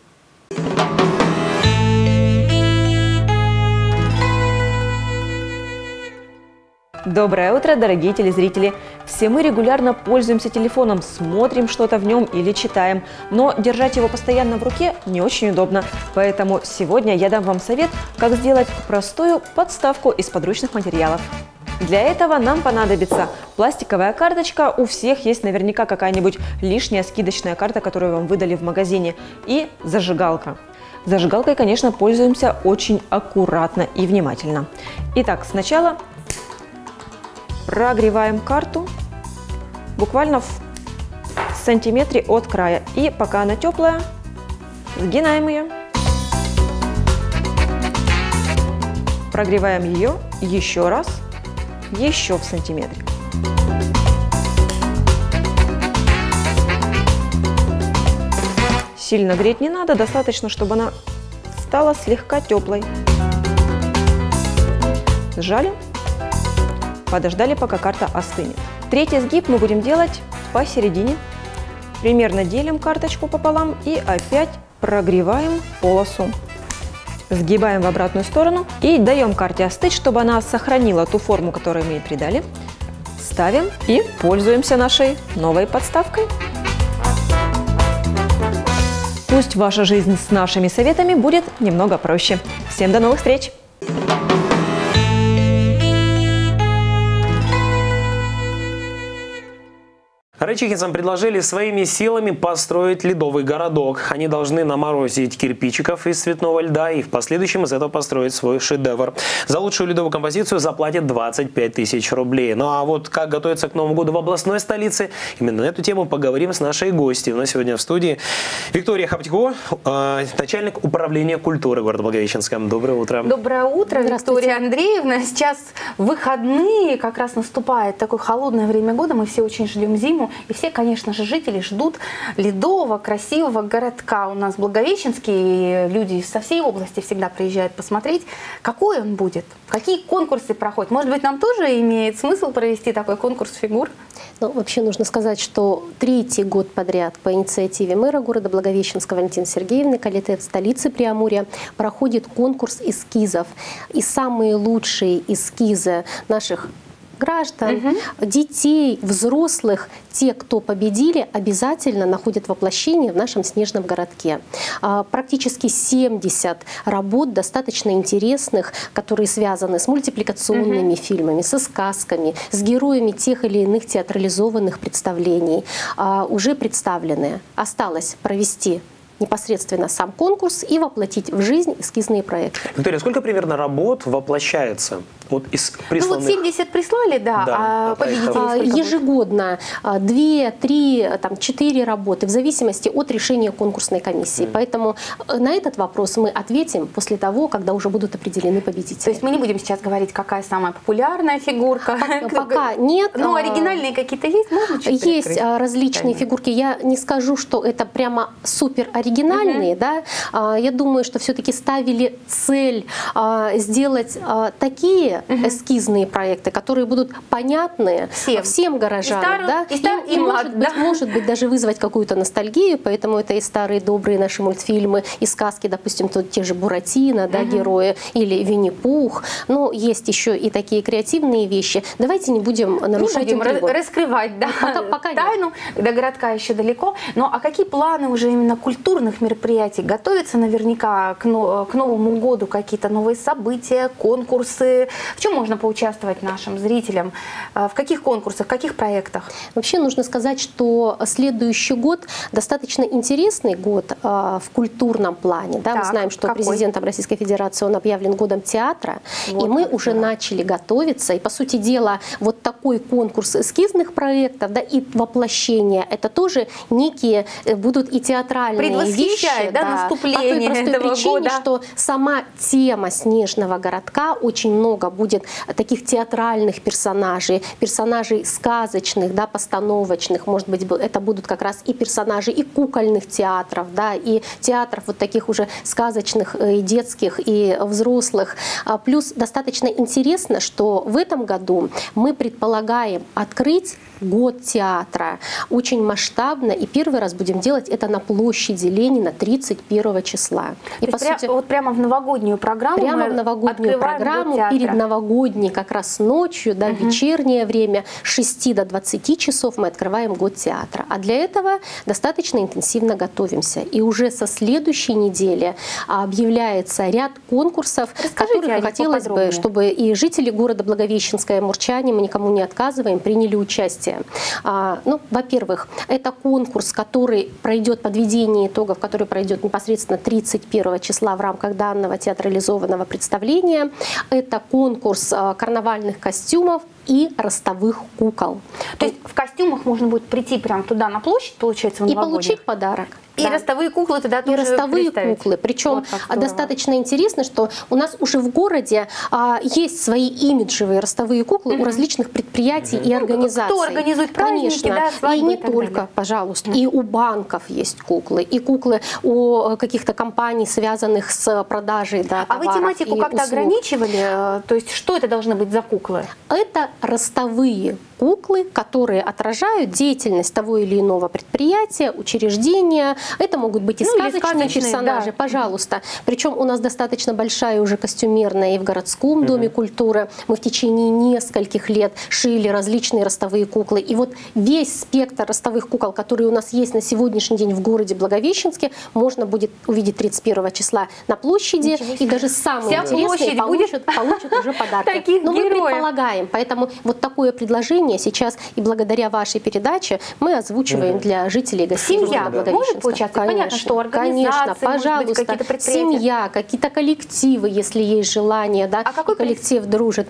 Доброе утро, дорогие телезрители! Все мы регулярно пользуемся телефоном, смотрим что-то в нем или читаем, но держать его постоянно в руке не очень удобно. Поэтому сегодня я дам вам совет, как сделать простую подставку из подручных материалов. Для этого нам понадобится пластиковая карточка, у всех есть наверняка какая-нибудь лишняя скидочная карта, которую вам выдали в магазине, и зажигалка. Зажигалкой, конечно, пользуемся очень аккуратно и внимательно. Итак, сначала прогреваем карту буквально в сантиметре от края. И пока она теплая, сгинаем ее. Прогреваем ее еще раз, еще в сантиметре. Сильно греть не надо, достаточно, чтобы она стала слегка теплой. Сжали. Подождали, пока карта остынет. Третий сгиб мы будем делать посередине. Примерно делим карточку пополам и опять прогреваем полосу. Сгибаем в обратную сторону и даем карте остыть, чтобы она сохранила ту форму, которую мы ей придали. Ставим и пользуемся нашей новой подставкой. Пусть ваша жизнь с нашими советами будет немного проще. Всем до новых встреч! Райчихинцам предложили своими силами построить ледовый городок. Они должны наморозить кирпичиков из цветного льда и в последующем из этого построить свой шедевр. За лучшую ледовую композицию заплатят двадцать пять тысяч рублей. Ну а вот как готовиться к Новому году в областной столице, именно на эту тему поговорим с нашей гостьей. У нас сегодня в студии Виктория Хаптько, начальник управления культуры города Благовещенска. Доброе утро. Доброе утро, Виктория Андреевна. Сейчас выходные, как раз наступает такое холодное время года, мы все очень ждем зиму. И все, конечно же, жители ждут ледового, красивого городка. У нас Благовещенский, люди со всей области всегда приезжают посмотреть, какой он будет, какие конкурсы проходят. Может быть, нам тоже имеет смысл провести такой конкурс фигур? Ну, вообще нужно сказать, что третий год подряд по инициативе мэра города Благовещенска Валентины Сергеевны Калиты в столице Преамурья проходит конкурс эскизов. И самые лучшие эскизы наших граждан, угу. детей, взрослых, те, кто победили, обязательно находят воплощение в нашем снежном городке. Практически семьдесят работ достаточно интересных, которые связаны с мультипликационными угу. фильмами, со сказками, с героями тех или иных театрализованных представлений, уже представлены. Осталось провести непосредственно сам конкурс и воплотить в жизнь эскизные проекты. Виктория, сколько примерно работ воплощается? Вот из присланных... Ну вот семьдесят прислали, да, да а победители ежегодно две, три, там, четыре работы в зависимости от решения конкурсной комиссии. Mm. Поэтому на этот вопрос мы ответим после того, когда уже будут определены победители. То есть мы не будем сейчас говорить, какая самая популярная фигурка? Пока нет. Ну, оригинальные какие-то есть? Есть различные фигурки. Я не скажу, что это прямо супер оригинальные. Mm-hmm. да? Я думаю, что все-таки ставили цель сделать такие mm-hmm. эскизные проекты, которые будут понятны всем, всем горожанам. И стар, да? и, стар, и, и может, млад, быть, да? может быть, даже вызвать какую-то ностальгию, поэтому это и старые добрые наши мультфильмы, и сказки, допустим, тут те же Буратино, да, mm-hmm. герои, или Винни-Пух. Но есть еще и такие креативные вещи. Давайте не будем нарушать не будем интригу. раскрывать да, пока, пока тайну, нет. До городка еще далеко. Но а какие планы уже именно культурных мероприятий? Готовятся наверняка к, но, к Новому году какие-то новые события, конкурсы? В чем можно поучаствовать нашим зрителям? В каких конкурсах, в каких проектах? Вообще нужно сказать, что следующий год достаточно интересный год э, в культурном плане. Да? Мы знаем, что какой? Президентом Российской Федерации он объявлен годом театра. Вот, и мы уже да. начали готовиться. И, по сути дела, вот такой конкурс эскизных проектов, да, и воплощения, это тоже некие будут и театральные вещи. Да, да, наступление по той простой этого причине, года. Что сама тема снежного городка, очень много будет таких театральных персонажей, персонажей сказочных, да, постановочных, может быть, это будут как раз и персонажи и кукольных театров, да, и театров вот таких уже сказочных, и детских, и взрослых. Плюс достаточно интересно, что в этом году мы предполагаем открыть год театра очень масштабно, и первый раз будем делать это на площади Ленина тридцать первого числа. И по сути, пря вот прямо в новогоднюю программу прямо в новогоднюю программу перед новогодней как раз ночью, да, угу. вечернее время с шести до двадцати часов мы открываем год театра. А для этого достаточно интенсивно готовимся. И уже со следующей недели объявляется ряд конкурсов, в которых хотелось бы, чтобы и жители города Благовещенска, и амурчане, мы никому не отказываем, приняли участие. А, ну, во-первых, это конкурс, который пройдет подведение итогов, который пройдет непосредственно тридцать первого числа в рамках данного театрализованного представления. Это конкурс а, карнавальных костюмов и ростовых кукол. То есть в костюмах можно будет прийти прямо туда на площадь, получается, в и получить подарок. И да. ростовые куклы туда и тоже ростовые представить. Куклы. Причем вот достаточно интересно, что у нас уже в городе а, есть свои имиджевые ростовые куклы mm-hmm. у различных предприятий mm-hmm. и организаций. Кто организует праздники, конечно, да, свадьбы и не и так только, далее. Пожалуйста. Mm-hmm. И у банков есть куклы, и куклы у каких-то компаний, связанных с продажей да, А вы тематику как-то ограничивали? То есть что это должны быть за куклы? Это ростовые куклы, которые отражают деятельность того или иного предприятия, учреждения. Это могут быть и ну, сказочные персонажи, да. пожалуйста. Причем у нас достаточно большая уже костюмерная и в городском mm-hmm. доме культуры. Мы в течение нескольких лет шили различные ростовые куклы. И вот весь спектр ростовых кукол, которые у нас есть на сегодняшний день в городе Благовещенске, можно будет увидеть тридцать первого числа на площади. И даже самые интересные получат, получат уже подарки. Таких Но героев. мы предполагаем. Поэтому вот такое предложение решение сейчас, и благодаря вашей передаче мы озвучиваем mm-hmm. для жителей гостиницы Семья может получаться? Конечно, понятно, что организации, конечно, пожалуйста, какие-то предприятия. Семья, какие-то коллективы, если есть желание, да, а какой коллектив дружит.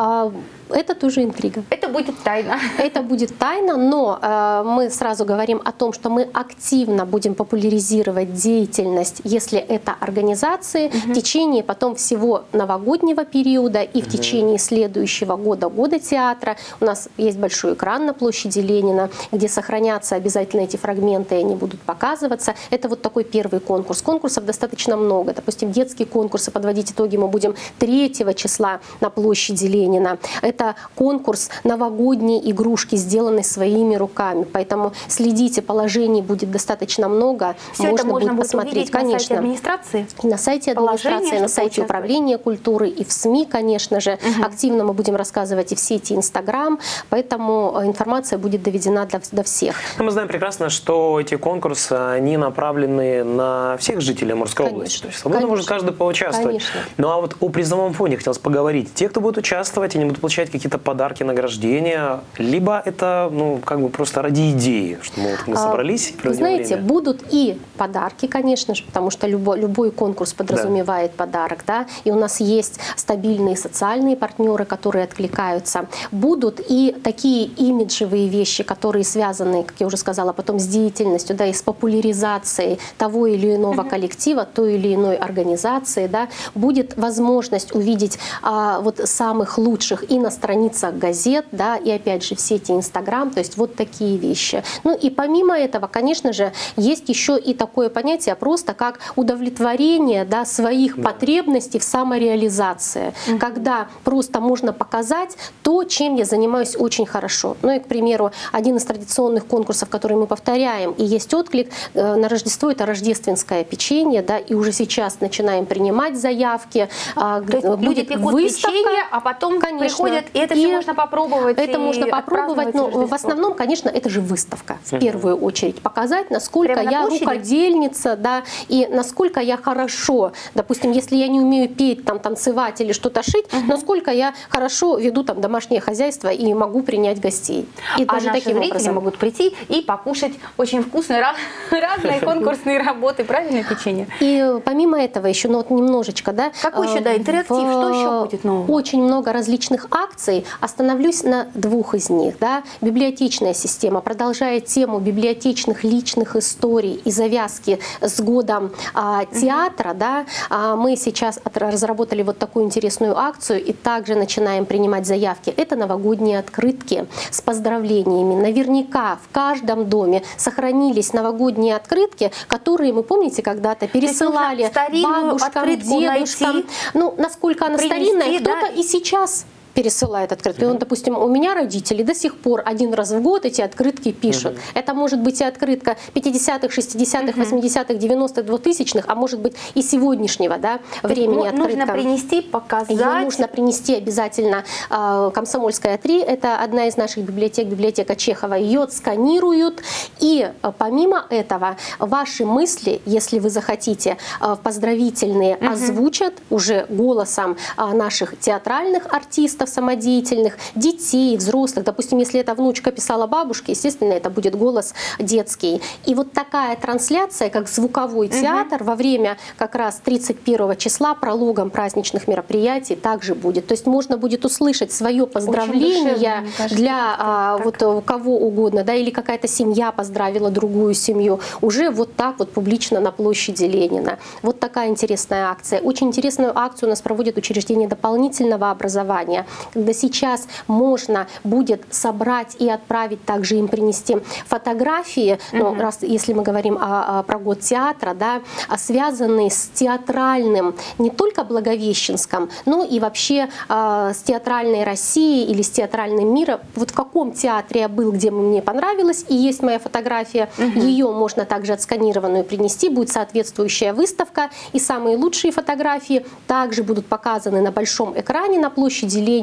Это тоже интрига. Это будет тайна. Это будет тайна, но э, мы сразу говорим о том, что мы активно будем популяризировать деятельность, если это организации, угу. в течение потом всего новогоднего периода и угу. в течение следующего года, года театра. У нас есть большой экран на площади Ленина, где сохранятся обязательно эти фрагменты, и они будут показываться. Это вот такой первый конкурс. Конкурсов достаточно много. Допустим, детские конкурсы, подводить итоги мы будем третьего числа на площади Ленина. Это конкурс новогодние игрушки, сделанные своими руками. Поэтому следите, положений будет достаточно много. Все можно это можно будет посмотреть, на конечно. сайте администрации? На сайте администрации, на сайте управления культуры и в СМИ, конечно же. Угу. Активно мы будем рассказывать и в сети Инстаграм, поэтому информация будет доведена для, до всех. Мы знаем прекрасно, что эти конкурсы, они направлены на всех жителей Амурской конечно. области. То есть свободно может каждый поучаствовать. Конечно. Ну а вот о призовом фонде хотелось поговорить. Те, кто будет участвовать, они будут получать какие-то подарки, награждения, либо это, ну, как бы просто ради идеи, что мы, вот, мы собрались. Вы знаете, время. будут и подарки, конечно же, потому что любой, любой конкурс подразумевает да. подарок, да, и у нас есть стабильные социальные партнеры, которые откликаются. Будут и такие имиджевые вещи, которые связаны, как я уже сказала, потом с деятельностью, да, и с популяризацией того или иного uh-huh. коллектива, той или иной организации, да, будет возможность увидеть а, вот самых лучших и на страницах газет, да, и опять же в сети Инстаграм, то есть вот такие вещи. Ну и помимо этого, конечно же, есть еще и такое понятие просто как удовлетворение, да, своих да. потребностей в самореализации, угу. когда просто можно показать то, чем я занимаюсь очень хорошо. Ну и, к примеру, один из традиционных конкурсов, который мы повторяем, и есть отклик э, на Рождество, это рождественское печенье, да, и уже сейчас начинаем принимать заявки. Э, то есть будет люди пекут выставка, печенье, а потом конечно, приходят, и это и все можно попробовать. Это можно попробовать, но в основном, конечно, это же выставка. В первую очередь показать, насколько я рукодельница, да, и насколько я хорошо, допустим, если я не умею петь, там, танцевать или что-то шить, uh-huh. насколько я хорошо веду там домашнее хозяйство и могу принять гостей. И а даже наши таким зрители образом. могут прийти и покушать очень вкусные разные конкурсные работы, правильно, печенье? И помимо этого еще, ну вот немножечко, да. Какой еще, да, интерактив, что еще будет нового? Очень много различных акций. Остановлюсь на двух из них. Да. Библиотечная система продолжает тему библиотечных личных историй и завязки с годом а, театра. Uh-huh. Да. А, мы сейчас от, разработали вот такую интересную акцию и также начинаем принимать заявки. Это новогодние открытки с поздравлениями. Наверняка в каждом доме сохранились новогодние открытки, которые, мы помните, когда-то пересылали бабушкам, дедушкам. Найти, ну, насколько она принести, старинная, кто-то да? и сейчас пересылает открытки. Mm-hmm. Он, допустим, у меня родители до сих пор один раз в год эти открытки пишут. Mm-hmm. Это может быть и открытка пятидесятых, шестидесятых, mm-hmm. восьмидесятых, девяностых, двухтысячных, а может быть и сегодняшнего, да, времени открытка. Нужно принести, показать. Ее нужно принести обязательно. Комсомольская три, это одна из наших библиотек, библиотека Чехова. Ее отсканируют. И помимо этого, ваши мысли, если вы захотите, поздравительные, mm-hmm. озвучат уже голосом наших театральных артистов, самодеятельных, детей, взрослых. Допустим, если это внучка писала бабушке, естественно, это будет голос детский. И вот такая трансляция, как звуковой театр, угу. во время как раз тридцать первого числа прологом праздничных мероприятий также будет. То есть можно будет услышать свое поздравление кажется, для а, вот у кого угодно, да, или какая-то семья поздравила другую семью. Уже вот так вот публично на площади Ленина. Вот такая интересная акция. Очень интересную акцию у нас проводит учреждение дополнительного образования, когда сейчас можно будет собрать и отправить, также им принести фотографии, mm-hmm. ну, раз, если мы говорим о, о, про год театра, да, связанные с театральным, не только Благовещенском, но и вообще э, с театральной Россией или с театральным миром. Вот в каком театре я был, где мне понравилось, и есть моя фотография, mm-hmm. ее можно также отсканированную принести, будет соответствующая выставка, и самые лучшие фотографии также будут показаны на большом экране на площади Ленина,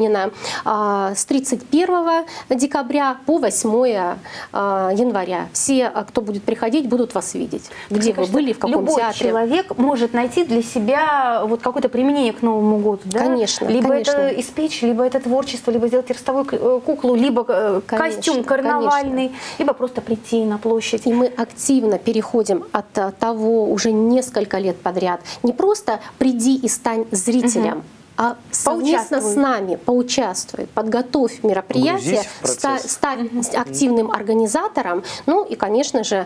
Ленина с тридцать первого декабря по восьмое января. Все, кто будет приходить, будут вас видеть. Где вы были, в каком любой театре. человек может найти для себя вот какое-то применение к Новому году. Да? Конечно. Либо конечно. это испечь, либо это творчество, либо сделать ростовую куклу, либо конечно, костюм карнавальный, конечно. Либо просто прийти на площадь. И мы активно переходим от того уже несколько лет подряд. Не просто приди и стань зрителем, угу. а совместно с нами поучаствуй, подготовь мероприятие, ста, стать mm-hmm. активным организатором. Ну и, конечно же,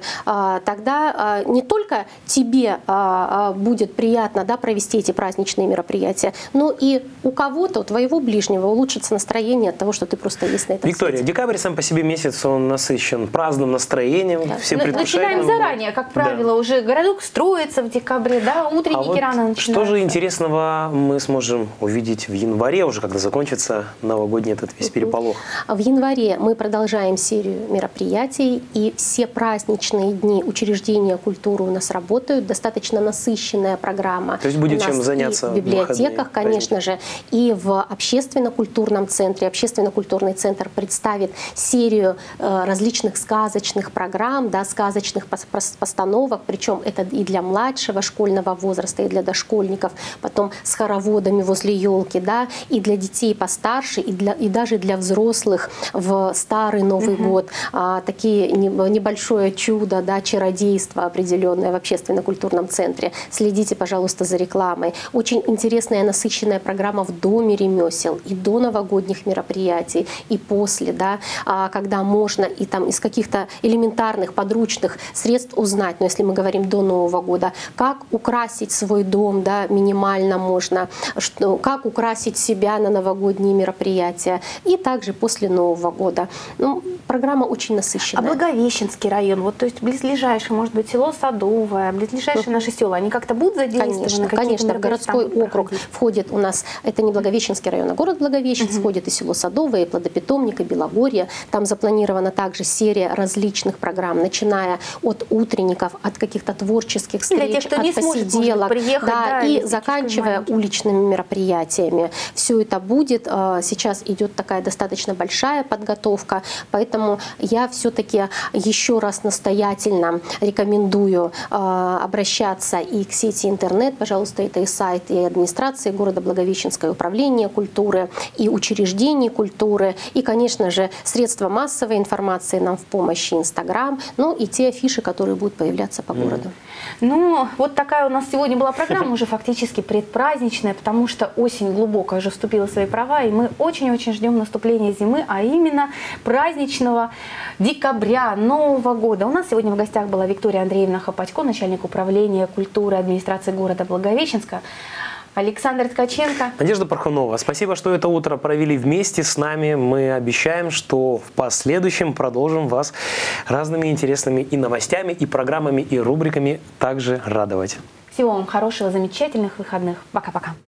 тогда не только тебе будет приятно, да, провести эти праздничные мероприятия, но и у кого-то, у твоего ближнего улучшится настроение от того, что ты просто есть на этом Виктория, свете. Декабрь сам по себе месяц, он насыщен праздным настроением, да. всем предвкушаем. Начинаем заранее, как правило, да. уже городок строится в декабре, да, утренники а вот рано начинаются. Что же интересного мы сможем увидеть в январе, уже когда закончится новогодний этот весь переполох? В январе мы продолжаем серию мероприятий, и все праздничные дни учреждения культуры у нас работают. Достаточно насыщенная программа. То есть будет чем заняться в библиотеках, конечно же, и в общественно-культурном центре. Общественно-культурный центр представит серию э, различных сказочных программ, да, сказочных постановок, причем это и для младшего школьного возраста, и для дошкольников, потом с хороводами возле елки, да, и для детей постарше, и, для, и даже для взрослых в Старый Новый угу. год. А, такие не, небольшое чудо, да, чародейство определенное в общественно-культурном центре. Следите, пожалуйста, за рекламой. Очень интересная, насыщенная программа в Доме ремесел и до новогодних мероприятий, и после, да, а, когда можно и там из каких-то элементарных подручных средств узнать, но если мы говорим до Нового года, как украсить свой дом, да, минимально можно, что, как украсить себя на новогодние мероприятия, и также после Нового года. Ну, программа очень насыщенная. А Благовещенский район, вот, то есть близлежащее, может быть, село Садовое, близлежащие наши села, они как-то будут задействованы? Конечно, конечно. В городской округ входит у нас, это не Благовещенский район, а город Благовещенск, угу. входит и село Садовое, и Плодопитомник, и Белогорье. Там запланирована также серия различных программ, начиная от утренников, от каких-то творческих встреч, для тех, кто от не посиделок, сможет, приехать, да, да, и заканчивая уличными мероприятиями. Все это будет. Сейчас идет такая достаточно большая подготовка, поэтому я все-таки еще раз настоятельно рекомендую обращаться и к сети интернет, пожалуйста, это и сайт, и администрации города Благовещенское, управление культуры, и учреждений культуры, и, конечно же, средства массовой информации нам в помощь, Инстаграм, ну и те афиши, которые будут появляться по городу. Ну, вот такая у нас сегодня была программа, уже фактически предпраздничная, потому что осень глубоко уже вступила в свои права, и мы очень-очень ждем наступления зимы, а именно праздничного декабря, Нового года. У нас сегодня в гостях была Виктория Андреевна Хапатько, начальник управления культуры администрации города Благовещенска. Александр Ткаченко. Надежда Пархунова, спасибо, что это утро провели вместе с нами. Мы обещаем, что в последующем продолжим вас разными интересными и новостями, и программами, и рубриками также радовать. Всего вам хорошего, замечательных выходных. Пока-пока.